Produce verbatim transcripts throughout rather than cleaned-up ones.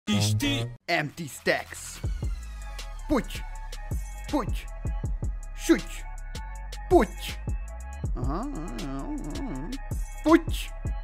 Isti. Empty stacks. Puty. Puty. Süty. Puty. Aha. Puty.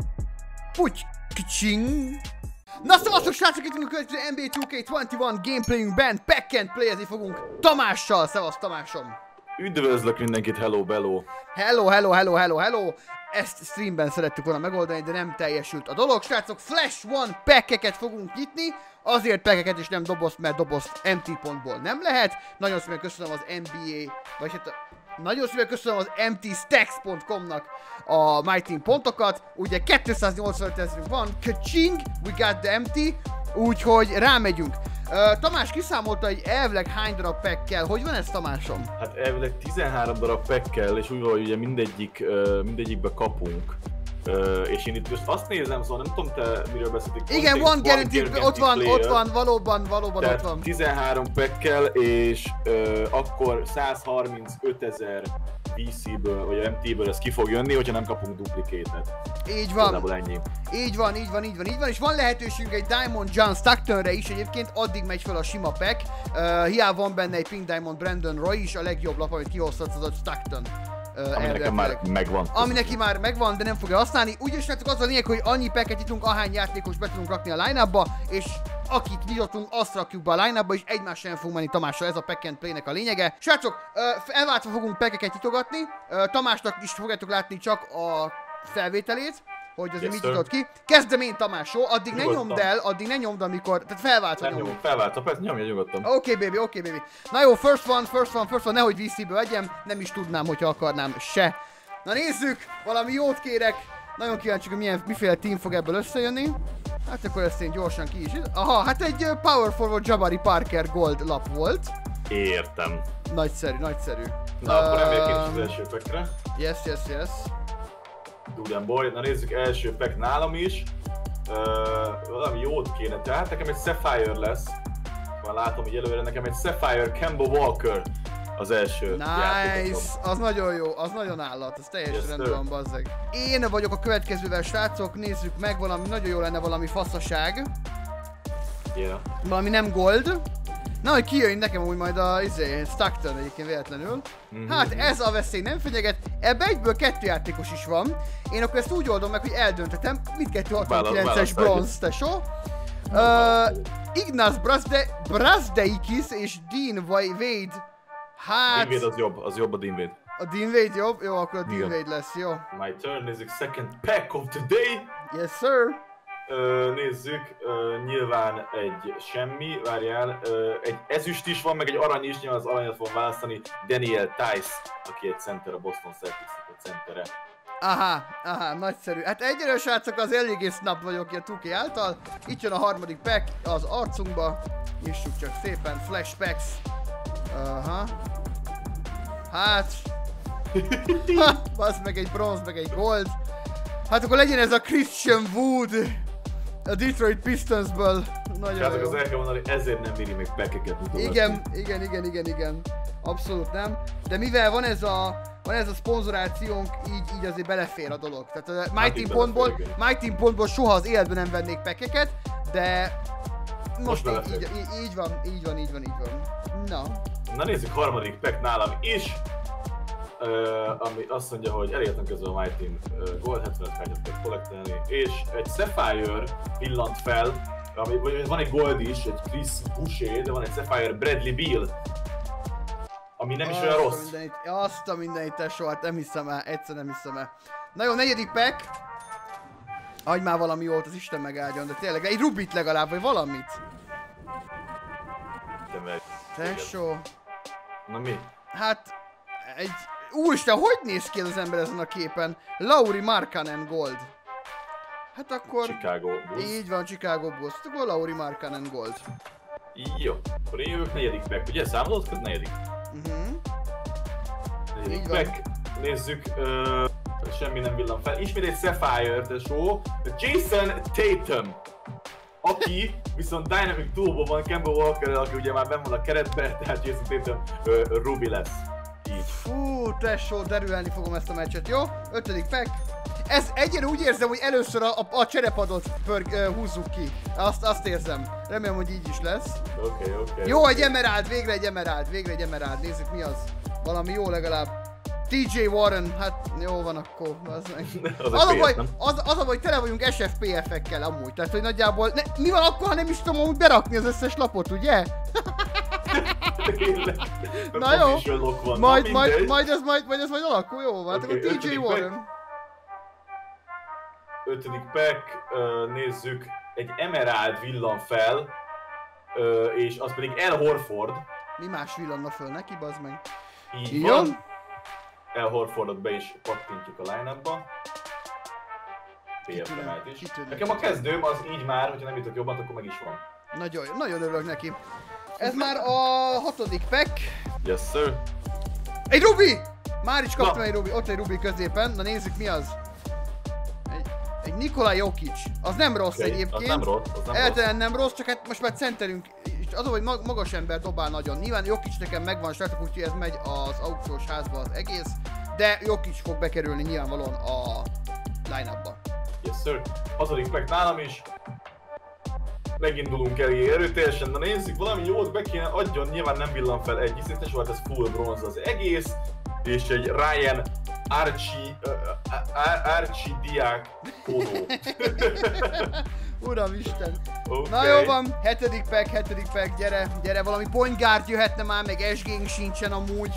Puty. Kicsing. Na szavaztok srácok, itt a következő en bé á two K twenty-one gameplayünkben pack and playezni fogunk Tamással. Szevasz Tamásom. Üdvözlök mindenkit, hello bello. Hello, hello, hello, hello, hello. Ezt streamben szerettük volna megoldani, de nem teljesült a dolog. Srácok, Flash One packeket fogunk nyitni. Azért packeket és nem dobozt, mert dobozt em té pontból nem lehet. Nagyon szépen köszönöm az en bé á, vagy hát a, nagyon szépen köszönöm az em té stacks pont com-nak a My Team pontokat. Ugye kétszáznyolcvanöt ezerünk van. Ka-ching, we got the em té. Úgyhogy rámegyünk. Uh, Tamás kiszámolta, hogy elvileg hány darab pack kell. Hogy van ez, Tamásom? Hát elvileg tizenhárom darab pack kell, és úgy van, hogy ugye mindegyik, uh, mindegyikbe kapunk. Uh, és én itt most azt nézem, szóval nem tudom te miről beszéltek. Igen, van guaranteed, ott van, player. ott van, valóban, valóban Tehát ott van. tizenhárom pack kell, és uh, akkor százharmincötezer vé cé-ből, vagy em té-ből ez ki fog jönni, hogyha nem kapunk duplikétet. Így van. Ennyi. Így van, így van, így van, így van, és van lehetőségünk egy Diamond John Stocktonre is, egyébként addig megy fel a sima pack. Uh, hiába van benne egy Pink Diamond Brandon Roy is, a legjobb lap, amit kihozhatsz, az a Stockton. Uh, Ami nekem már megvan. Ami neki már megvan, de nem fogja használni. Úgyis látok az a lényeg, hogy annyi packet nyitunk, ahány játékos be tudunk rakni a line-upba, és akit nyitottunk, azt rakjuk be a line-upba, és egymással nem fogunk menni Tamással, ez a pack and play-nek a lényege. Srácok, uh, elváltva fogunk packeket nyitogatni, uh, Tamásnak is fogjátok látni csak a felvételét, hogy azért yes, mit nyitott ki. Kezdem én, Tamásó, addig ne nyomd el, addig ne nyomd, amikor, tehát felváltva nyomjuk. Nem felváltva, persze nyomja nyugodtan. Oké, okay, baby, oké, okay, baby. Na jó, first one, first one, first one, nehogy vé cé-ből vegyem, nem is tudnám, hogyha akarnám se. Na nézzük, valami jót kérek. Nagyon kíváncsi, hogy milyen, miféle team fog ebből összejönni. Hát akkor ezt én gyorsan ki is. Aha, hát egy uh, Power Forward Jabari Parker Gold lap volt. Értem. Nagyszerű, nagyszerű. Na uh, akkor emlék én is az első packre. Yes, yes, yes. Dude boy, na nézzük, első pack nálam is. Uh, valami jót kéne, tehát nekem egy Sapphire lesz. Már látom, hogy előre nekem egy Sapphire Kemba Walker az első. Nice, az nagyon jó, az nagyon állat, az teljesen yes, rendben van, bazzeg. Én vagyok a következővel, srácok, nézzük meg, valami nagyon jó lenne, valami faszaság. Yeah. Valami nem gold. Na, hogy kijön nekem úgy majd a izé, Stockton egyébként véletlenül. Mm-hmm. Hát ez a veszély nem fenyeget. Ebben egyből kettő játékos is van. Én akkor ezt úgy oldom meg, hogy eldöntetem. Mindkettő hatvankilences bronz, tesó. Uh, Ignaz Brazde, Brazdeikis és Dean Wade. Hát... Dean Wade az jobb, az jobb a Dean Wade. A Dean Wade jobb? Jó, akkor a Dean Igen. Wade lesz, jó. My turn, nézzük, second pack of the day. Yes, sir. Uh, nézzük, uh, nyilván egy semmi, várjál, uh, egy ezüst is van, meg egy arany is, nyilván az aranyat fogom választani, Daniel Tice, aki egy center, a Boston Celtics-nek a centere. Aha, aha, nagyszerű. Hát egyre srácok, az eléggé snap vagyok a two K által. Itt jön a harmadik pack az arcunkba. Nyissuk csak szépen, flash packs. Aha. Hát. Ha, bassz meg egy bronz, meg egy gold. Hát akkor legyen ez a Christian Wood. A Detroit Pistonsből. Nagyon Srácok, jó. az el kell mondani, ezért nem bíri még packeket mutogatni. Igen, igen, igen, igen, igen. Abszolút nem. De mivel van ez a, van ez a szponzorációnk, így, így azért belefér a dolog. Tehát a My Team pontból, My Team pontból soha az életben nem vennék packeket, de most, most így, így, így van, így van, így van, így van. Na. Na nézzük, harmadik pack nálam is. Uh, ami azt mondja, hogy elértem közben a My Team uh, Gold hetvenöt kártyát kell kollektelni, és egy Sapphire pillant fel, ami, vagy van egy Gold is, egy Chris Boucher, de van egy Sapphire Bradley Beal, ami nem is olyan rossz. Mindenit, azt a mindenit, tesó, hát nem hiszem el, egyszer nem hiszem el. Na jó, negyedik pack. Adj már valami jót, az Isten megáldjon, de tényleg, egy Rubit legalább, vagy valamit. Tesó. Na mi? Hát, egy... Úristen, hogy néz ki ez az ember ezen a képen? Lauri Markkanen Gold. Hát akkor... Chicago Bulls. Így van, Chicago Bulls. Akkor Lauri Markkanen Gold. Jó, akkor én jövök negyedik pack, ugye? Számolod? Ez negyedik. Uh-huh. Negyedik pack. Nézzük, uh, semmi nem villan fel. Ismét egy Sapphire, tesó. Jason Tatum. Aki viszont Dynamic Duo-ban van Kemba Walker, aki ugye már benn van a keretben, tehát Jason Tatum uh, Ruby lesz. Így. Fú, tesó, derülni fogom ezt a meccset, jó? Ötödik pack. Ez egyre úgy érzem, hogy először a, a, a cserepadot pör, uh, húzzuk ki. Azt, azt érzem. Remélem, hogy így is lesz. Oké, okay, oké. Okay, jó, okay. egy emerald, végre egy emerald, végre egy emerald. Nézzük mi az. Valami jó legalább. té jé Warren, hát jó van akkor. Az, az, az, a baj, az, az a baj, tele vagyunk es ef pé ef-ekkel amúgy. Tehát, hogy nagyjából... Ne, mi van akkor, ha nem is tudom amúgy berakni az összes lapot, ugye? Na jó, van. majd, Na, majd, majd, ez majd, majd ez majd alakul, jó van. Okay, akkor té jé Warren. Ötödik pack, uh, nézzük, egy emerald villan fel, uh, és az pedig El Horford. Mi más villanna föl neki, bazd meg? Így Igen? van. El Horfordot be is pattintjuk a line-upba. pé ef emelt is. Nekem a kezdőm az így már, hogyha nem jutok jobban, akkor meg is van. Nagyon, nagyon örülök neki. Ez már a hatodik pack. Yes, sir. Egy Ruby! Már is kaptam Na. egy Ruby, ott egy Ruby középen. Na nézzük mi az. Egy, egy Nikola Jokic. Az nem rossz okay. egyébként. Az nem rossz, az nem Eltelen nem rossz, csak hát most már centerünk. Az, hogy magas ember dobál nagyon. Nyilván Jokic nekem megvan, srácok, úgyhogy ez megy az aukciós házba az egész. De Jokic fog bekerülni nyilvánvalóan a line-upba. Yes, sir. Hatodik pack nálam is. Megindulunk el erőteljesen, de nézzük, valami jót be kéne adjon, nyilván nem villan fel egy, hiszen te volt ez full bronz az egész, és egy Ryan Archie, uh, Archie Diák póló. Uramisten! Okay. Na jó van, hetedik pack, hetedik pack, gyere, gyere, valami point guard jöhetne már, meg es gé-nk sincsen amúgy.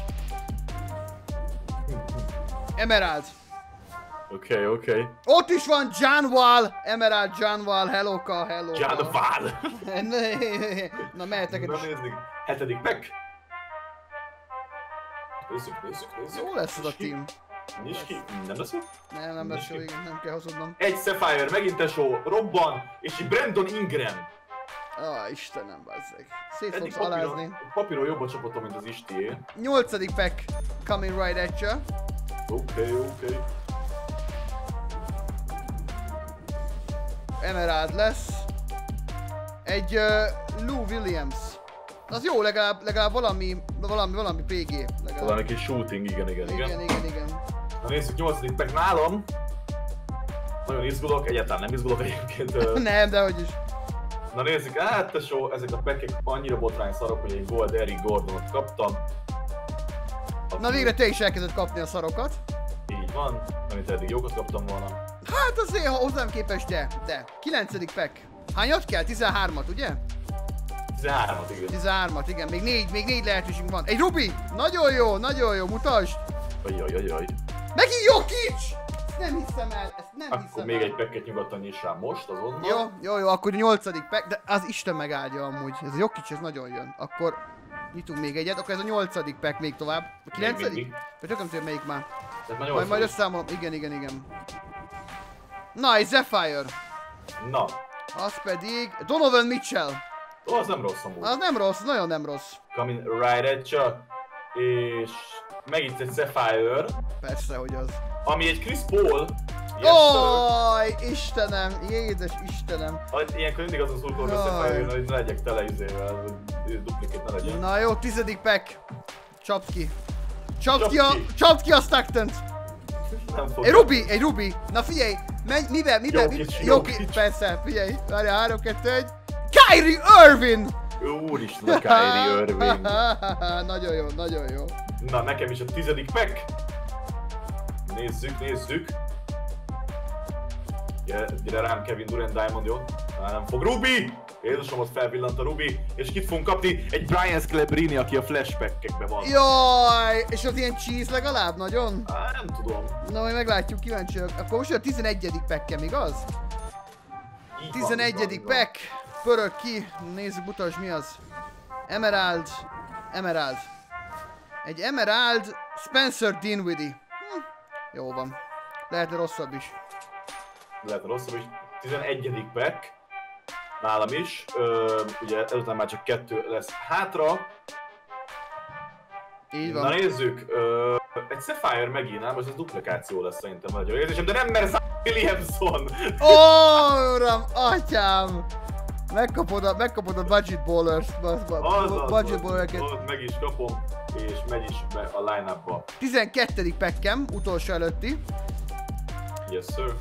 Emerald. Oké, okay, oké. Okay. Ott is van John Wall, Emerald John Wall, hello-ka, hello-ka. John Wall. Na mehetek Na nézzük, hetedik pack. Nézzük, nézzük, nézzük. Jó lesz az a team. Nyisd ki, nem lesz jó? Nem, nem lesz jó, igen, nem kell hazudnom. Egy Sapphire, megint tesó, robban, és egy Brandon Ingram. Ah, Istenem, bazzeg. Szét fogsz alázni. Papíron jobb a csapatom, mint az Istié. Nyolcadik pack, coming right at ya. Oké, okay, oké. Okay. Emerald lesz. Egy uh, Lou Williams. Az jó, legalább, legalább valami, valami, valami pé gé. Legalább. Valami kis shooting, igen, igen, igen. Igen, igen, igen. Na nézzük, nyolcadik pack nálam. Nagyon izgulok, egyáltalán nem izgulok egyébként. Nem, dehogy is. Na nézzük, hát tesó, ezek a packek annyira botrány szarok, hogy egy Gold Eric Gordonot kaptam. Aki... Na végre te is elkezdett kapni a szarokat. Így van, amit eddig jókat kaptam volna. Hát azért, ha hozzám képest, de, de. kilencedik pack. Hányat kell? tizenhármat, ugye? tizenhármat, igen. tizenhármat, igen. Még négy, még négy lehetőségünk van. Egy Ruby! Nagyon jó, nagyon jó, mutasd! Ajajajaj. Megint Jokic! Ezt nem hiszem el, ezt nem akkor hiszem még el. egy packet nyugodtan nyis rá most, azonnal. Jó, jó, jó, akkor a nyolcadik pack, de az Isten megáldja amúgy. Ez a Jokic, ez nagyon jön. Akkor nyitunk még egyet, akkor ez a nyolcadik pack még tovább. A kilencedik? Vagy nem tudom melyik már. Majd, majd összeszámolom, igen, igen, igen. Na, egy Sapphire. Na. Az pedig Donovan Mitchell. Ó, az nem rossz amúgy. Az nem rossz, nagyon nem rossz. Coming right at ya. És megint egy Sapphire. Persze, hogy az. Ami egy Chris Paul. Yes, Oj, Istenem, jédes Istenem. Ilyenkor mindig azon szurkolom, hogy Sapphire, hogy ne legyek tele izével, duplikét ne legyen. Na jó, tizedik pack. Csapd ki. Csapd ki a, csapd ki a Stockton-t. Egy Ruby, egy Ruby. Na figyelj, menj, mivel, mivel, Jokic, Jokic, persze, figyelj, várjál, három, kettő, egy. Kyrie Irving! Úristen, a Kyrie Irving. Nagyon jó, nagyon jó. Na, nekem is a tizedik pack. Nézzük, nézzük. Gyere, gyere rám Kevin Durant Diamond, jó? Már nem fog. Ruby! Jézusom, ott felvillant a Ruby, és kit fogunk kapni? Egy Brian Scalabrine, aki a flashback-ekben van. Jaj, és az ilyen cheese legalább, nagyon? Á, nem tudom. Na, majd meglátjuk, kíváncsiak. Akkor most a tizenegyedik pack-em, igaz? Így tizenegyedik pack, pörög ki, nézzük, mutasd mi az. Emerald, Emerald. Egy Emerald Spencer Dinwiddie. Hm, jó van. Lehetne rosszabb is. Lehetne rosszabb is. tizenegyedik pack. Nálam is. Ö, ugye ezután már csak kettő lesz hátra. Így van. Na nézzük. Ö, egy Sapphire megint, nem? Most ez duplikáció lesz szerintem nagyon érzésem, de nem, mert Zion Williamson! Ó, uram, atyám! Megkapod a, megkapod a budget ballers-t, budget ballereket. Ott meg is kapom, és megy is be a line-upba. tizenkettedik packem, utolsó előtti. Yes, sir.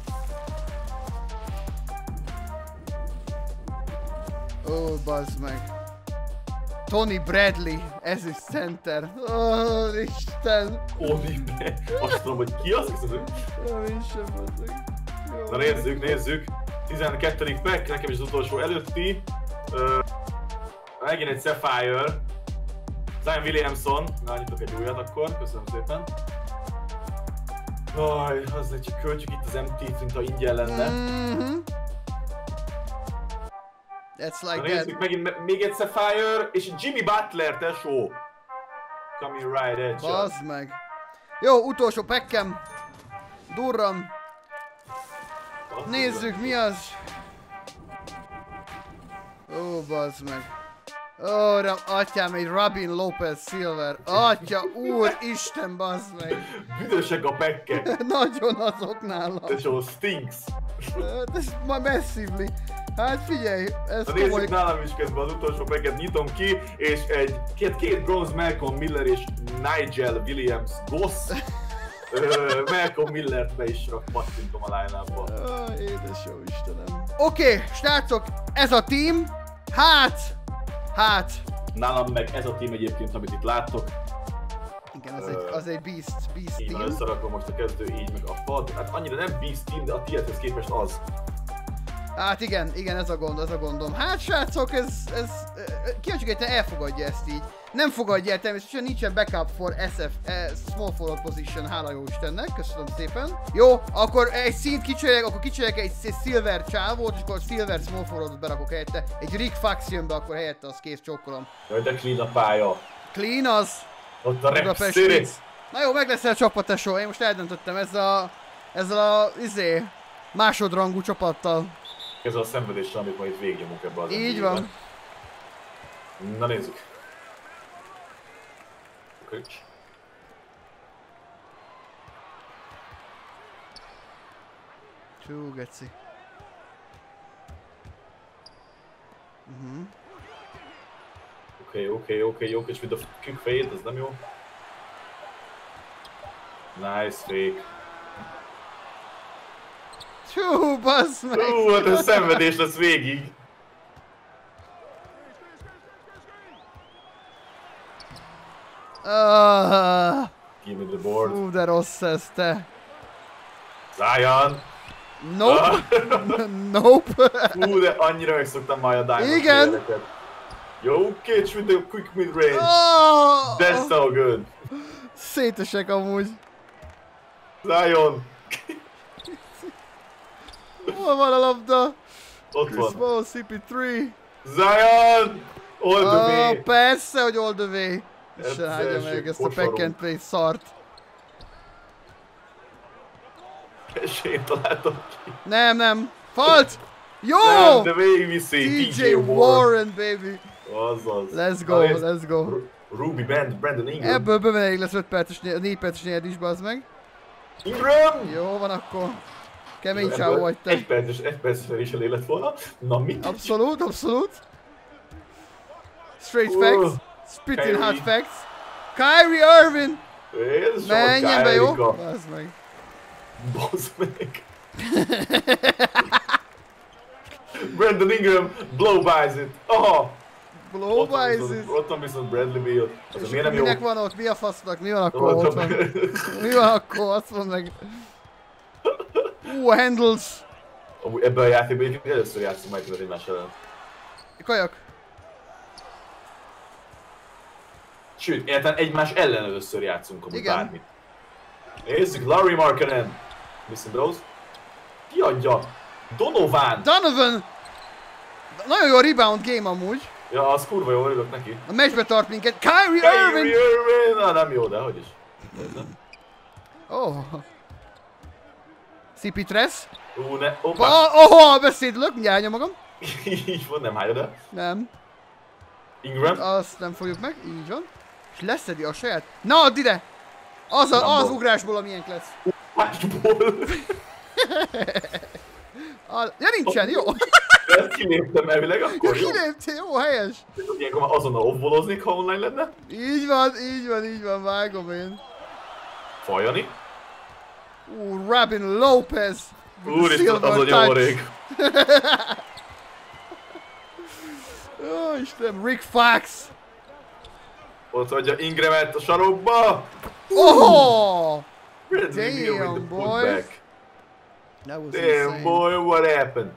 Ó, oh, bazd meg. Tony Bradley, ez is center. Ó, oh, Isten. Tony Bradley. Azt tudom, hogy ki az, hiszem, Jó, én sem bazd meg. Na nézzük, nézzük. tizenkettedik pack, nekem is az utolsó előtti. Uh, megint egy Sapphire. Zion Williamson. Na, nyitok egy újat akkor, köszönöm szépen. Aj, az egy csak költjük itt az em té-t, mint ha ingyen lenne. Mm-hmm. That's like Na nézzük, that. megint még egy Sapphire, és Jimmy Butler, tesó. Coming right edge. Bazd meg. Jó, utolsó packem. Durram. Nézzük, mi az. Ó, bazd meg. Ó, atyám, egy Robin Lopez Silver. Atya, úr, Isten, bazd meg. Büdösek a packek. Nagyon azok nálam. Tesó, stinks. Ez ma massively. Hát figyelj, ez Na komoly... nézzük nálam is közben az utolsó packet nyitom ki, és egy két, két bronze Malcolm Miller és Nigel Williams Goss. Malcolm Millert be is rak, pattintom a line-upba. Oh, édes jó Istenem. Oké, okay, srácok, ez a team. Hát, hát. Nálam meg ez a team egyébként, amit itt láttok. Igen, az, uh, egy, az egy beast, beast így team. van, összerakom most a kezdő, így meg a pad. Hát annyira nem beast team, de a tiédhez képest az. Hát igen, igen, ez a gond, ez a gondom. Hát srácok, ez, ez, kíváncsi, hogy elfogadja ezt így. Nem fogadja el, természetesen nincsen backup for es ef, eh, small forward position, hála jó Istennek, köszönöm szépen. Jó, akkor egy szint kicserélek, akkor kicserélek egy, egy silver csávót, és akkor silver small forwardot berakok helyette. Egy Rick Fox jön be, akkor helyette az kész, csókolom. Jaj, de clean a pálya. Clean az. Ott a Rep City. Na jó, meg lesz el a csapat, tesó, én most eldöntöttem ezzel a, ezzel a, izé, másodrangú csapattal. Ez a szenvedéssel, amit majd végignyomunk ebbe az így van. Na nézzük. Köcs. Csú, geci. Uh-huh. Oké, oké, oké, jó kis with a quick fade, ez nem jó. Nice fake. Csú, bassz meg! Hú, hát ez szenvedés lesz végig. Uh, Give me the board. Hú, de rossz ez, te. Zion! Nope! Nope! Hú, de annyira megszoktam már a Diamond igen! Playereket. Jó catch with the quick mid range. Oh! That's so good. Szétesek amúgy. Zion! Hol van a labda? Ott Chris van. Paul, cé pé három. Zion! All the way! Oh, persze, hogy all the way. Ez Se hagyja meg ezt a pack and play szart. Esélyt találtam ki. Nem, nem. Falt! Jó! Nem, de végigviszi. té jé Warren, baby. Azaz. Let's go, let's go. Ruby Band, Brandon Ingram. Ebből bőven elég lesz öt perces, négy perces nyerd is, bazd meg. Ingram! Jó van akkor. Kemény csávó vagy te. Egy perces, egy percesre is elég lett volna. Na mit? Abszolút, abszolút. Straight Uh, facts. Spitting Kyrie. hot facts. Kyrie Irving! Ez Menjen be, jó? Bazd meg. Bazd meg. Brandon Ingram blow-bys it. Aha! Blow-bys it. Ott van viszont Bradley Beal. Az miért nem jó? Minek van ott? Mi a fasznak? Mi van akkor ott van? Mi van akkor? Azt mondd meg. Ú, a handles. Amúgy ebben a játékban egyébként először játszunk majd tudod egymás ellen. Kajak. Sőt, egyáltalán egymás ellen először játszunk amúgy igen. Bármit. Nézzük, Larry Markkanen. Listen bros. Ki adja? Donovan! Donovan! Nagyon jó a rebound game amúgy. Ja, az kurva jó, örülök neki. A meccsbe tart minket. Kyrie Kyrie Irving! Irving! Na nem jó, de hogy is. Oh. cé pé három. Ú, ne, opa! Oh, oh, beszédlök, mindjárt állja magam. Így van, nem hányod el. Nem. Ingram. Azt nem fogjuk meg, így van. És leszedi a saját. Na, add ide! Az, a, az ugrásból, amilyen lesz. Másból. Ja, nincsen, jó. Ezt kiléptem elvileg, akkor jó. Kiléptél, jó, helyes. Ilyenkor már azonnal off-boloznék, ha online lenne. Így van, így van, így van, vágom én. Fajani. Ú, Robin Lopez. Úristen, az a nyomorék. Ó, Isten, Rick Fox. Ott hagyja Ingramet a sarokba. Oh! Bradley Beal with the Damn, boy. putback. That was Damn insane. boy, what happened?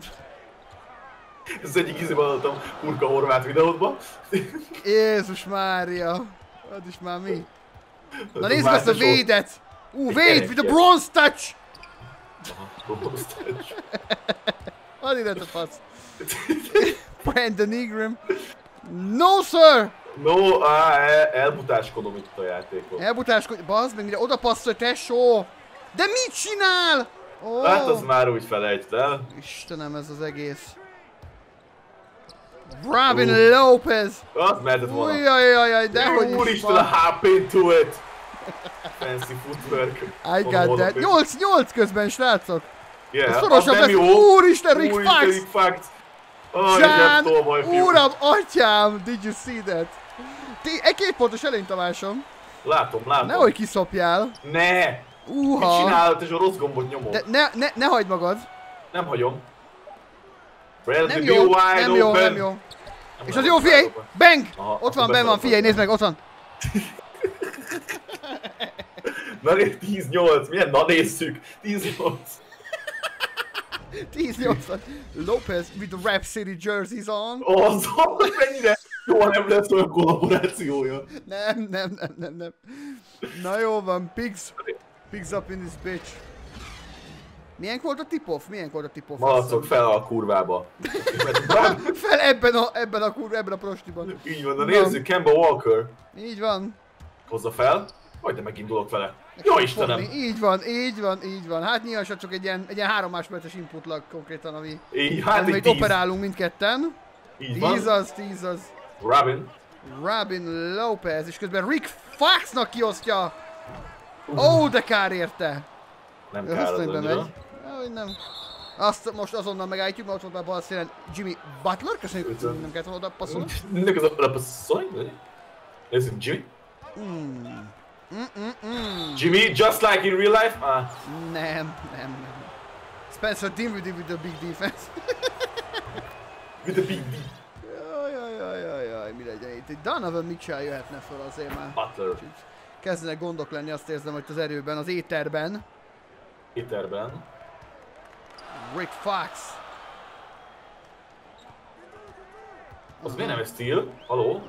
Ez az egyik izében adottam Urka Horváth videódba. Jézus Mária. Az is már mi? Na a nézzük azt a Márta védet! Ú, Egy Wade with a erekje. bronze touch! Aha, bronze touch. Add ide a fasz. Brandon Ingram. No sir! No, á, el, elbutáskodom itt a játékot. Elbutáskodj, bazd meg, mire oda passzol, tesó! De mit csinál? Ó, Hát az már úgy felejtsd el. Istenem, ez az egész. Robin Ú. Lopez! Az mehetett volna. Ujjajajaj, dehogy is Úristen, a van. hop into it! Fancy footwork. I got that. nyolc nyolc közben, srácok! Yeah, Ez szorosabb az nem lesz. jó. Úristen, Rick Úristen, Fox! Rick Fox! Oh, John, tolvaj, fiú. uram, atyám! Did you see that? Ti, egy két pontos előnytavásom. Látom, látom. Nehogy kiszopjál. Ne! Mit Uha! csinálod, és a rossz gombot nyomod? De ne, ne, ne hagyd magad. Nem hagyom. Bradley Nem Beal jó, wide nem jó, open. nem jó. Nem És nem az jó, wide figyelj! open. Bang! Aha, Ott akkor van, benn van, beszartam. figyelj, nézd meg, ott van. Na nézd, tíz nyolc, milyen? Na nézzük! tíz nyolc. tíz nyolcvan. Lopez with the Rap City jerseys on. Az, az mennyire soha nem lesz olyan kollaborációja. Nem, nem, nem, nem, nem. Na jó van, pigs. Pigs up in this bitch. Milyen volt a tip-off? Milyen volt a tip-off? Malacok fel a kurvába. Fel ebben a, ebben a kur, ebben a prostiban. Így van, na nézzük, Kemba Walker. Így van. Hozza fel. Majd de megindulok vele. Jó Istenem! Fogni. Így van, így van, így van. Hát nyilván csak egy ilyen, egy ilyen három másodperces input lag konkrétan, ami... Így, hát amit egy tíz. operálunk mindketten. Így van. Tíz az, tíz az. Robin. Robin Lopez, és közben Rick Foxnak kiosztja. Ó, oh, de kár érte. Nem Ő kár az azt, hogy annyira. bemegy. Ahogy nem. Azt most azonnal megállítjuk, mert ott volt már bal szélen Jimmy Butler. Köszönjük, Üdvözlöm. nem kellett volna oda passzolni. Nek az a passzolj? Nézzük, Jimmy. Mm. Mm -mm -mm. Jimmy, just like in real life? Ah. Nem, nem, nem. Spencer Dinwiddie with the big defense. With a big D. Jaj, jaj, jaj, jaj, jaj, mi legyen itt? Egy Donovan Mitchell jöhetne fel azért már. Butler. Kezdenek gondok lenni, azt érzem, hogy az erőben, az éterben. Éterben. Rick Fox. Az miért nem egy steal? Haló?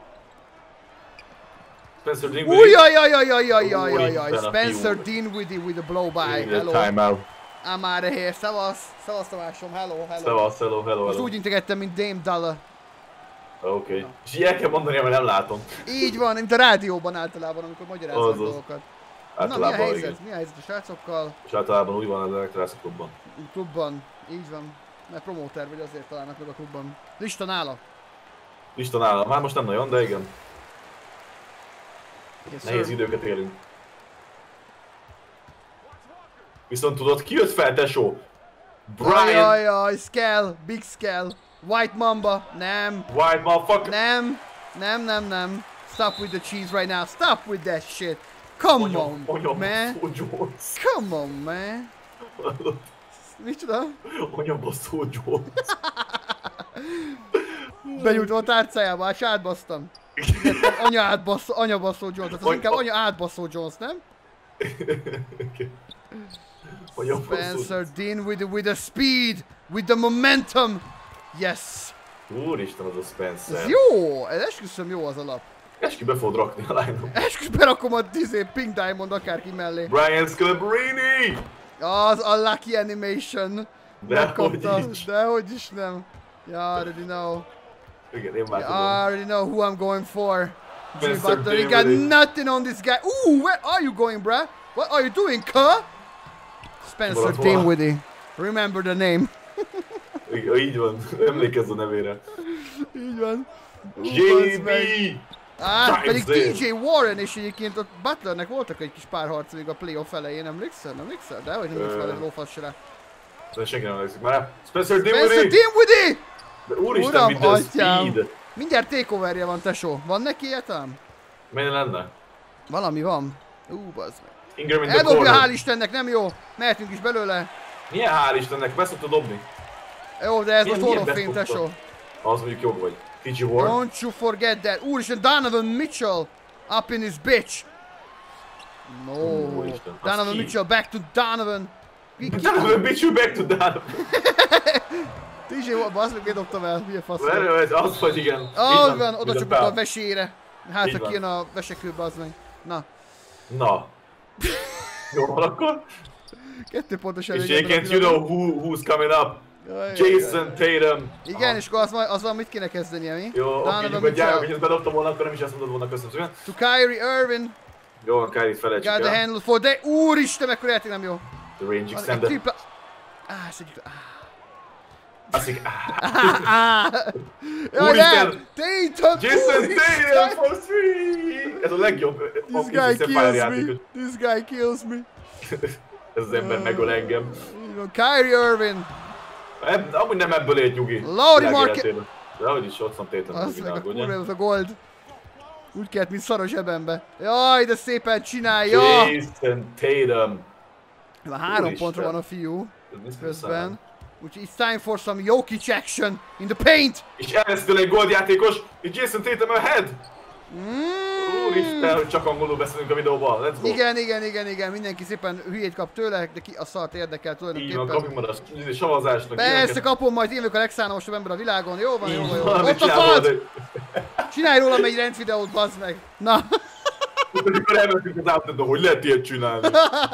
Spencer Dinwiddie. Ujjajajajajajajajaj, Úristen, a Spencer fiú. Dinwiddie with a blow by. Ide, Hello. time out. I'm out of here. Szevasz. Szevasz Tamásom. Hello, hello. Szevasz, hello, hello, Most hello. úgy integettem, mint Dame Dollar. Oké. Okay. És így el kell mondani, mert nem látom. Így van, mint a rádióban általában, amikor magyaráznak Azaz. dolgokat. Na, mi a Általában helyzet? igen. Mi a helyzet a srácokkal? És általában úgy van az elektrásza klubban. Klubban. Így van. Mert promóter vagy, azért találnak meg a klubban. Lista nála. Isten nálam. Már most nem nagyon, de igen. Yes, Nehéz sir. időket élünk. Viszont tudod, ki jött fel, tesó? Brian Ajajaj, Skell, Big Skell, White Mamba, nem, White motherfucker. nem, nem, nem, nem. Stop with the cheese right now, stop with that shit. Come on, Onyom, man. Baszó Jones. Come on, man. Micsoda? Onyom, Baszó Jones. Benyújtva a tárcájába, és átbasztam. Anya átbasszó, anya basszó Jones, tehát az inkább anya átbasszó Jones, nem? Okay. Onyom, Baszó Spencer Dinwiddie with the speed, with the momentum. Yes. Úristen, az a Spencer. Ez jó, ez esküszöm jó az alap. Eskü be fogod rakni a line-op. Esküsz berakom a izé, Pink Diamond akárki mellé. Brian Scalabrine! Az a Lucky Animation. Dehogy Megkapta, is. dehogy is nem. You already know. Igen, én már You tudom. already know who I'm going for. Jimmy Spencer Butler, you got Dinwiddie. nothing on this guy. Ooh, where are you going, bruh? What are you doing, cuh? Spencer Maradt volna. Dinwiddie. Remember the name. Igen, így van, emlékezz a nevére. Így van. Ú, J bazd B! meg. Á, Times pedig Dale. D J Warren és egyébként ott Butlernek voltak egy kis párharc még a playoff elején, emlékszel? Emlékszel? De hogy nem Ö. lesz már egy lófasz se rá. De senki nem emlékszik már. Spencer Spencer Dinwiddie! Dinwiddie! De úristen, Uram, mit a atyám. speed! Mindjárt takeoverje van, tesó. Van neki ilyetám? Miért lenne? Valami van. Ú, bazd meg. Ingram in the Eldobja, corner. hál' Istennek, nem jó. Mehetünk is belőle. Milyen hál' Istennek, be szokta dobni. Jó, de ez Milyen- most milyen Hall of Fame, beszokta? tesó. Az mondjuk jog vagy. té jé Ward. Don't you forget that. Úristen, Donovan Mitchell. Up in his bitch. No. Úristen, az Donovan ki? Mitchell, back to Donovan. Ki, ki? Donovan Mitchell back to Donovan. té jé Ward, bazd meg, miért dobtam el? Milyen fasz. Erről ez az, hogy igen. Így Ah, van, oda mint csapott a pál. vesére. Hát, Így ha van. kijön a vesekőbe, az meg. Na, Na. Jó van akkor. kettő pontos És előny. egyébként you know who, who's coming up. Jason Tatum. Igen, és akkor az, azzal mit kéne kezdenie, mi? Jó, oké, Donovan nyugodj, gyárok, hogy Mitchell. ezt bedobtam volna, akkor nem is azt mondod volna, köszönöm szépen. To Kyrie Irving. Jó, van, Kyrie-t felejtsük Got the el. handle for, de úristen, mekkora játék nem jó. The range Az egy extender. tripla... Áh, ez egy... Azt így, áh. Áh! Jaj, Úristen! nem! Tatum! Jason úristen! Tatum for three! Ez a legjobb This offensive guy Sapphire kills me. játékos. This guy kills me. Ez az ember megöl engem. Így van, Kyrie Irving. Ebb, amúgy nem ebből élt nyugi. Lauri Világ Marke- életében. De ahogy is ott van Tatum, Az nyugi, meg a ne kurva, aggódjál. az a gold. Úgy kellett, mint szar a zsebembe. Jaj, de szépen csinálja! Jason Tatum. Már három Úristen. pontra van a fiú Ez mit közben. szám? Úgyhogy it's time for some Jokic action in the paint! És elvesztől egy goldjátékos, és Jason Tatum ahead! Mm. Úristen, hogy csak angolul beszélünk a videóban, let's go! Igen, igen, igen, igen, mindenki szépen hülyét kap tőle, de ki a szart érdekel Így van, tulajdonképpen. kapjuk majd a savazásnak. Persze, kapom, majd én vagyok a legszánalmasabb ember a világon. Jó van, jó van, jó van. Valamit Ott a csinál fad! volna, Csinálj rólam egy rendvideót, bazd meg! Na! amikor elmentünk az átadó, hogy lehet ilyet csinálni.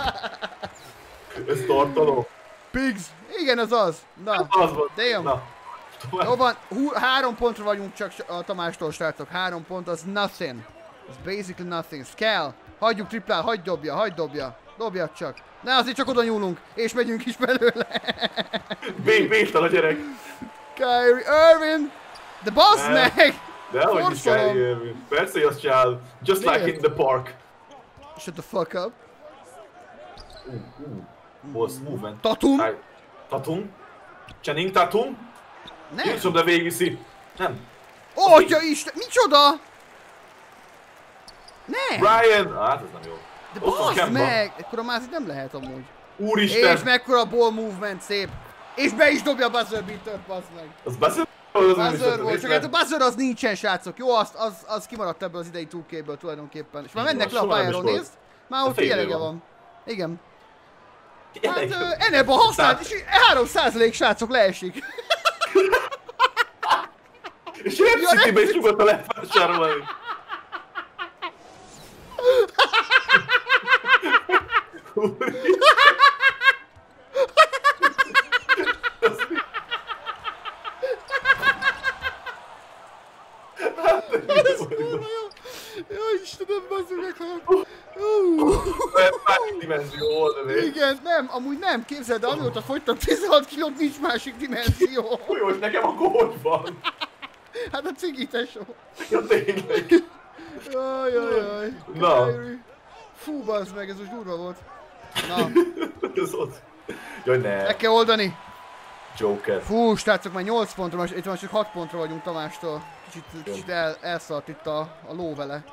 Ez tartalom. Pigs! Igen, az az. Na, Az van. damn. Na. Jó van, hú, három pontra vagyunk csak a Tamástól, srácok. Három pont, az nothing. Az basically nothing. Kell. Hagyjuk triplál, hagyd dobja, hagyd dobja. Dobjad csak. Ne, azért csak oda nyúlunk, és megyünk is belőle. Bé- Bétal a gyerek. Kyrie Irving! De bassz Ne. meg! De hogy is Forszolom. kell érni. Persze, hogy azt csinál. Just like Miért? in the park. Shut the fuck up. Uh, uh. Boss movement. Tatum? Hi. Tatum? Channing Tatum? Nem. Jézusom, de végigviszi. Nem. Ó, atya Isten, micsoda? Nem. Brian! Ah, hát ez nem jó. De Ott van bassz Kemba. meg! Ekkora mázik nem lehet amúgy. Úristen! És mekkora ball movement szép. És be is dobja a buzzer beater, bassz meg. Az beszél? Az nem is Buzzer vettem volt, csak észre. hát a buzzer az nincsen, srácok. Jó, az, az, az kimaradt ebből az idei two K-ből tulajdonképpen. És már Így mennek van, le a soha nem is pályáról, volt. nézd. Már ott fél elege éve van. van. Igen. Elég Hát jó. ö, ennek a használt, Tehát- és három százalék srácok leesik. És Rep Ja, City-be Rep is nyugodtan lehet vásárolni. Ez kurva jó. Jaj, Istenem, bazzuk meg, ha... Másik dimenzió volt, de még. Igen, nem, amúgy nem, képzeld, amióta fogytam tizenhat kilót, nincs másik dimenzió. Jó, és nekem akkor hogy van? Hát a cigi tesó. Ja, tényleg. Jaj, jaj, jaj. Na. Kyrie. Fú, bazd meg, ez most durva volt. Na, Ez ott. Jaj, ne. meg kell oldani. Joker. Fú, srácok, már nyolc pontra, most, itt most csak hat pontra vagyunk Tamástól. Kicsit, kicsit el, elszart itt a, a ló vele.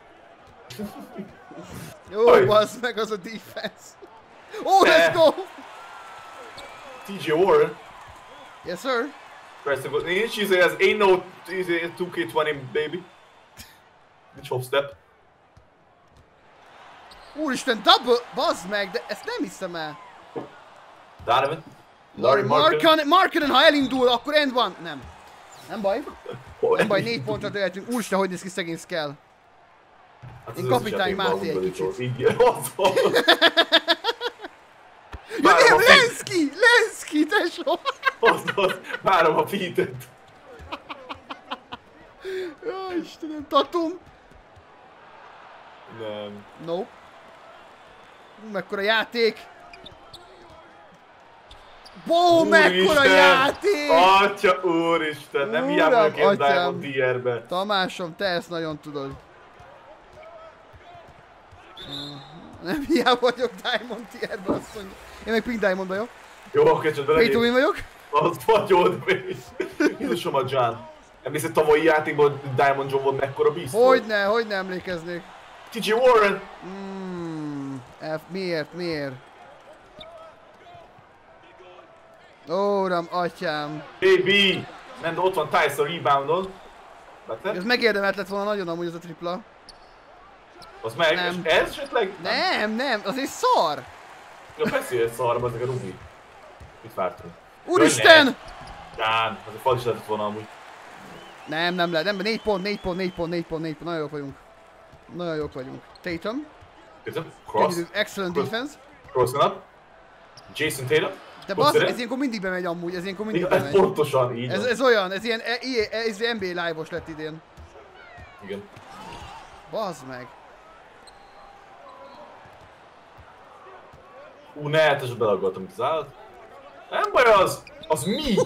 Jó, Oj. bazd meg, az a defense. Oh, Ne. let's go! té jé Warren. Yes, sir. Persze, nincs izé, ez ain't no izé, two K twenty, baby. Nincs hop step. Úristen, double, bazd meg, de ezt nem hiszem el. Donovan. Larry Larry Markin. Markkanen, Markkanen, ha elindul, akkor end van. Nem. Nem baj. Hol- Nem baj, négy pontra dőlhetünk. Úristen, hogy néz ki szegény Skell. Hát Én az kapitány összes Máté egy játékban kicsit. Igen, az van. Ja Várom nem, a feed- Lenszki! Lenszki, tesó! Az az. Várom a feedet. Ja, Istenem, Tatum. Nem. Nope. Hú, mekkora játék. Bó, mekkora Úristen! játék! Atya úristen, nem Uram, hiába vagyok én atyám. Diamond tierbe. Tamásom, te ezt nagyon tudod. Nem hiába vagyok Diamond tierbe, azt mondja. Én meg Pink Diamondban, jó? Jó, oké, csak Pay to belegyél. win vagyok? Az vagy old még. Jézusom a John. Emlékszel tavalyi játékban Diamond John volt mekkora beast volt? Hogyne, hogyne emlékeznék. té jé Warren. Mm, F, miért, miért? Ó, uram, atyám. Baby! Nem, de ott van Tice a reboundon. Ez megérdemelt lett volna nagyon amúgy az a tripla. Az meg, Nem. és ez esetleg? Nem, nem, az egy szar! Ja, persze, hogy ez szarba, ezek a Rubi. Mit vártunk? Úristen! Ján, az a fal is lehetett volna amúgy. Nem, nem lehet, nem, négy pont, négy pont, négy pont, négy pont, négy pont, nagyon jók vagyunk. Nagyon jók vagyunk. Tatum. Tatum, cross. Excellent cross. defense. Crossing up. Jason Tatum. De bazd, ez ilyenkor mindig bemegy amúgy, ez ilyenkor mindig Igen, bemegy. pontosan így Ez, van. ez olyan, ez ilyen, e, ez en bé á live-os lett idén. Igen. Bazd meg. Ú, ne, hát ezt belagoltam itt az állat. Nem baj az! Az mi?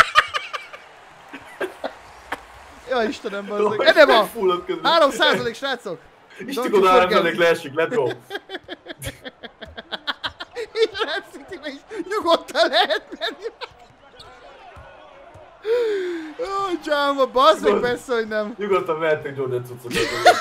Ja Istenem, bazd meg. Enema! három százalék srácok! Istikod három százalék leesik, let's go! És Rep City-be is nyugodtan lehet menni. Ó, Jamba, bazd meg, persze, hogy nem. Nyugodtan vehetünk Jordan cuccokat.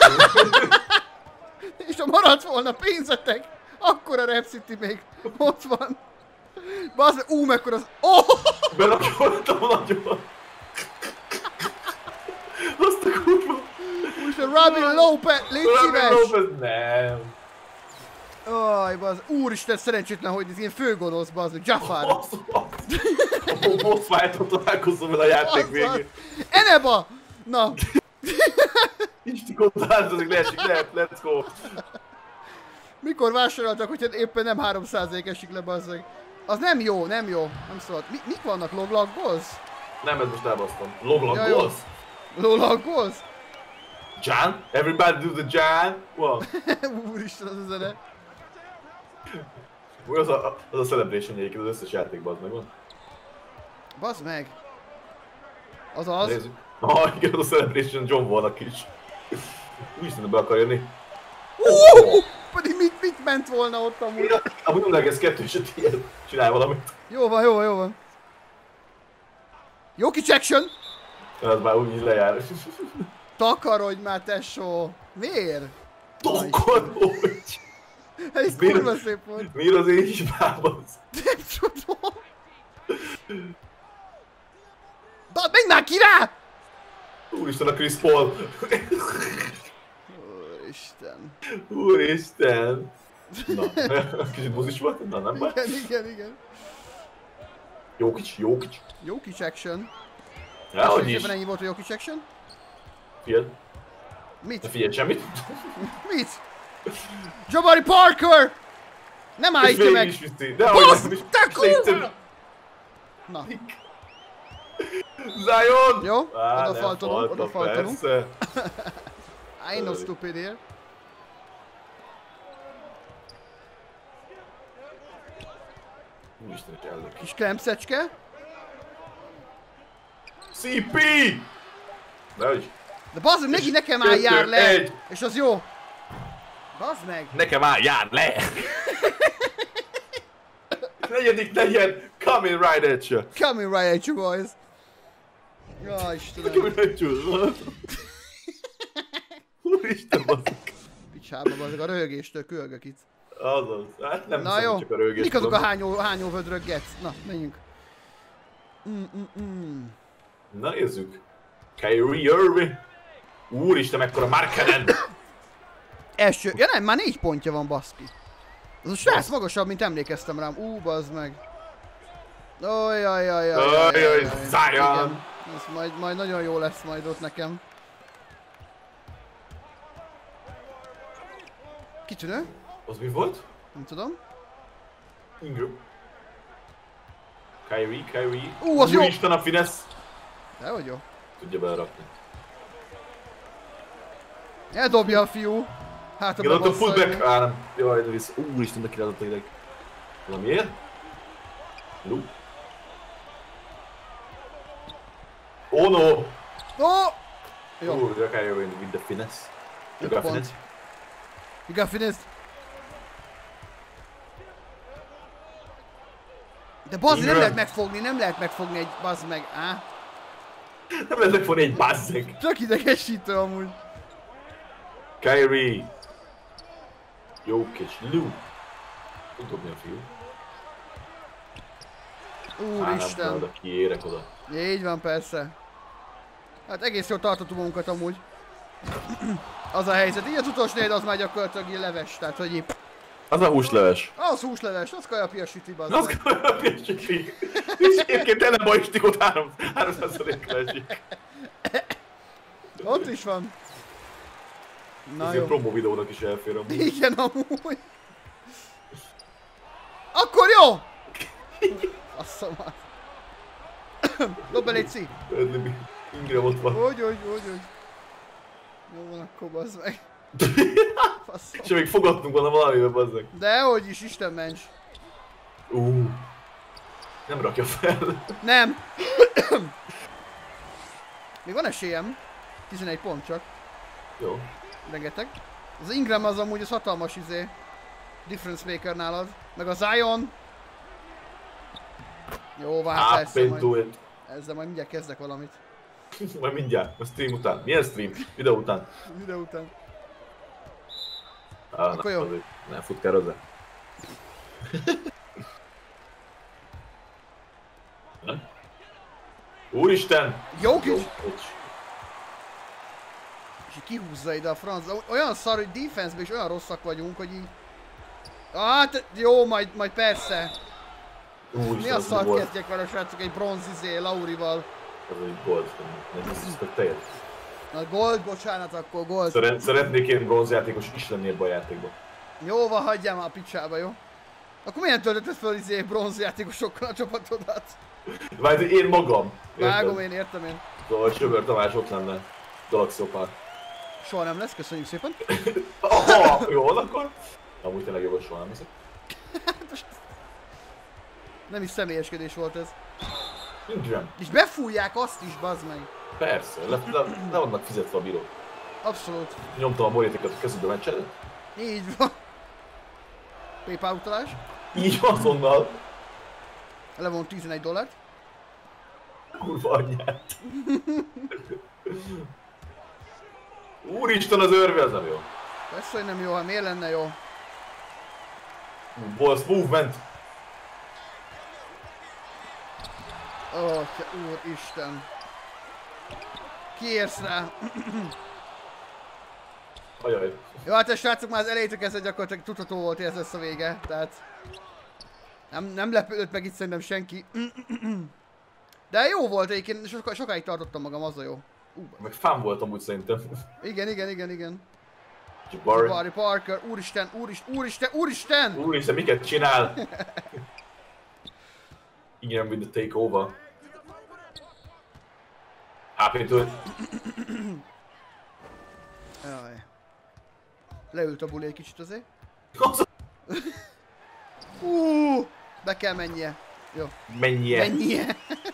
És ha maradt volna pénzetek, akkor a Rep City még ott van. Bazd meg, ú, mekkora az... Oh! Belakoltam nagyon. Azt a kurva. Most a Robin Lopez, légy szíves! Robin Lopez, nem. Aj, bazd, úristen, szerencsétlen, hogy ez ilyen főgonosz, bazd meg, Jafar. A boss fight-on találkozom vele a játék végén. Eneba! Na! Istikod három százalék leesik, lehet, let's go. Mikor vásároltak, hogyha éppen nem három százalék esik le, bazd meg? Az nem jó, nem jó, nem szólt. Mi, mik vannak, loglag goals? Nem, ez most elbasztam. Loglag Ja, jó. goals? Loglag goals? John? Everybody do the John? What? Úristen, az a zene. Az a, az a celebration egyébként az összes játékban az megvan. Bazd meg. Az az. Nézzük. Ah, igen, az a celebration John Wallnak is. Úristen, be akar jönni. Uh, pedig mit, mit ment volna ott amúgy? Amúgy nem legesz kettő, és ilyen csinál valamit. Jó van, jó van, jó van. Jó kicsi action! Ez már úgy lejár. Takarodj már, tesó! Miért? Takarodj! Ez kurva szép volt. Miért az én hibám az? Nem tudom. Ba, menj már ki rá! Úristen, a Chris Paul! Úristen. Úristen! Na, kicsit buzis volt? Na, nem baj. Igen, igen, igen. Jó kics, jó kics. Jó kis action. Ja, hogy is. Ennyi volt a jó kis action? Figyeld. Mit? Ne figyelj semmit. Mit? Jabari Parker! Nem állítja meg! És végig is viszi. De Basz, ahogy te kurva! Na. Zion! Jó, Á, oda nem faltolunk, falta, oda faltolunk. persze. I ain't no stupid here. Úristen, hogy ellök. Kis klemszecske. cé pé! Dehogy. De bazd meg, megint nekem áll kettő, jár le! egy. És az jó! Bazd meg! Nekem áll, jár le! Negyedik negyed, coming right at you! Coming right at you, boys! Ja, Istenem! Coming right at you! Úristen, bazdok! Picsába, bazd, a röhögéstől kölgök itt. Azaz, hát nem Na hiszem, jó, csak a rögést. mik azok a hányó, hányó vödrök getsz? Na, menjünk. Mm, mm, mm. Na nézzük. Kyrie Irving. Úristen, mekkora Markkanen! Első, ja nem, már négy pontja van, baszki. Az a srác magasabb, mint emlékeztem rám. Ú, bazd meg. Ojjajjajjaj. Ajjaj, Zion! Ez majd, majd nagyon jó lesz majd ott nekem. Kitűnő? Az mi volt? Nem tudom. Ingram. Kyrie, Kyrie. Ú, az jó! Úristen, a finesz! De hogy jó. Tudja belerakni. Eldobja a fiú. Hát a Igen, ott a bebassza, fullback. jó. Á, nem. Jaj, de vissza. Úristen, de kirázott a ideg. Valamiért? Lu. Oh no! Ó! Jó. Úr, de Kyrie Irving with the finesse. You got pont. finesse? You got finished. De bazd, nem Ingram. lehet megfogni, nem lehet megfogni egy bazd meg, á? Nem lehet megfogni egy bazzeg. Csak idegesítő amúgy. Kyrie. Jokic, Lu. Tud dobni a fiú. Úristen. Oda kiérek oda. Így van, persze. Hát egész jól tartottuk magunkat amúgy. Az a helyzet. Így az utolsónél az már gyakorlatilag így leves, tehát hogy így... Az a húsleves. Az húsleves, az kajapia süti, bazd Az meg. kajapia süti. És egyébként tele bajstikot három százalékra esik. Ott is van. Na Ez jó. a promo videónak is elfér amúgy. Igen, amúgy. Akkor jó! Assza már. Dob be, légy. Ingram ott van. Hogy, hogy, hogy, hogy. Jó van, akkor bazd meg. És még fogadtunk volna valamivel, bazd meg. Dehogy is, Isten ments. Uh. Nem rakja fel. Nem. Még van esélyem. tizenegy pont csak. Jó. Rengeteg. Az Ingram az amúgy az hatalmas izé. Difference maker nálad. Meg a Zion. Jó, van, hát persze majd. Ezzel majd mindjárt kezdek valamit. Majd mindjárt, a stream után. Milyen stream? Videó után. Videó után. Ah, akkor na, jó. Azért nem futkározza. Úristen! Jó kis! Bocs. És így kihúzza ide a franc. Olyan szar, hogy defense-ben is olyan rosszak vagyunk, hogy így... Hát jó, majd, majd persze. Úristen, Mi a az szart volt. kezdjek vele, srácok, egy bronz izé, Laurival. Az egy gold. Nem hiszem, teljesen. Na gold, bocsánat, akkor gold. Szeret, szeretnék én bronzjátékos is lenni ebben a játékban. Jó van, hagyjál már a picsába, jó? Akkor miért töltötted fel izé bronzjátékosokkal a csapatodat? Várj, én magam. Vágom én, értem én. Szóval Csöbör Tamás ott lenne. Galaxy Opal. Soha nem lesz, köszönjük szépen. Aha, jó, akkor. Amúgy tényleg jó, hogy soha nem leszek. Nem is személyeskedés volt ez. Ingram. És befújják azt is, bazd meg. Persze, le, le, le vannak fizetve a bírók. Abszolút. Nyomtam a morétékat a kezükbe meccselet. Így van. PayPal utalás. Így azonnal. Levont tizenegy dollárt. Kurva anyját. Úristen, az őrve, ez nem jó. Persze, hogy nem jó, hát miért lenne jó? Balls movement. Ó, oh, te úristen. Kiérsz rá. Ajaj. Jó, hát a srácok már az elejétől kezdve gyakorlatilag tudható volt, hogy ez lesz a vége, tehát... Nem, nem lepődött meg itt szerintem senki. De jó volt egyébként, soká, sokáig tartottam magam, az a jó. Uh, Meg fán volt amúgy szerintem. igen, igen, igen, igen. Jabari. Jabari Parker, úristen, úristen, úristen, úristen! Úristen, miket csinál? Igen, with the takeover. Happy to it. Jaj. Leült a buli egy kicsit azért. Uh, be kell mennie. Jó. Menjél. Mennie.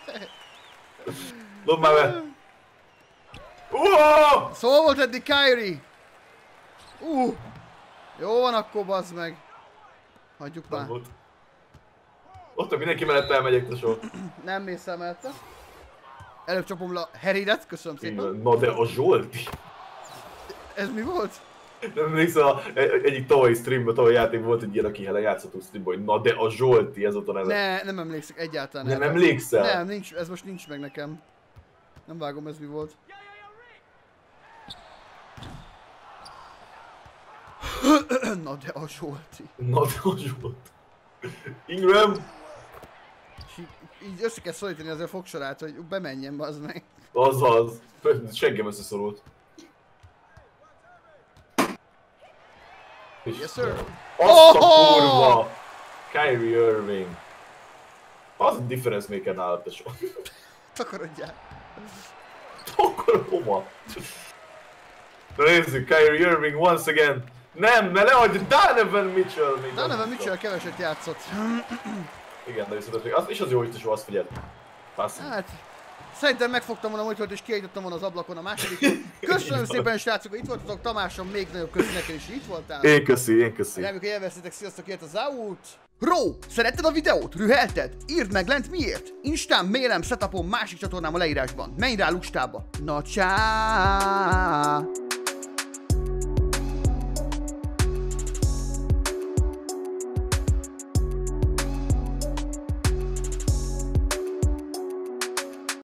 Dobd már be. Uaaaaah! Szóval volt eddig Kyrie. Uh. Jó van akkor, bazd meg. Hagyjuk már. Nem volt. Ott mindenki mellett elmegyek, tesó. Nem mész el mellette. Előbb csapom le a Harrydet, köszönöm szépen. Na de a Zsolti. Ez mi volt? Nem emlékszel, egyik tavalyi streamben, tavalyi játékban volt egy ilyen, aki hele játszottunk streamben, hogy na de a Zsolti, ez ott a neve. Ne, nem emlékszek egyáltalán. Nem erre. emlékszel? Nem, nincs, ez most nincs meg nekem. Nem vágom, ez mi volt. Na de a Zsolti. Na de a Zsolti. Ingram! És így, így össze kell szorítani azért a fogsorát, hogy bemenjen, bazd meg. Azaz. Seggem összeszorult. Yes sir. Azt a Oh! kurva! Kyrie Irving. Az a difference maker nálad, tesó. Takarodjál. Akkor hova? Na nézzük, Kyrie Irving once again. Nem, ne leadj, Donovan Mitchell még. Donovan Mitchell keveset játszott. Igen, de viszont még az is az jó, hogy tesó azt figyeld. Passzív. Hát, szerintem megfogtam volna a monitort és kiállítottam volna az ablakon a másodikon. Köszönöm szépen, srácok, hogy itt voltatok, Tamásom, még nagyobb köszi neked is, hogy itt voltál. Én köszi, én köszi. Reméljük, hogy élveztétek, sziasztok, jött az out. Ró, szeretted a videót? Rühelted? Írd meg lent miért? Instán, mailem, setupom, másik csatornám a leírásban. Menj rá lustába. Na csá!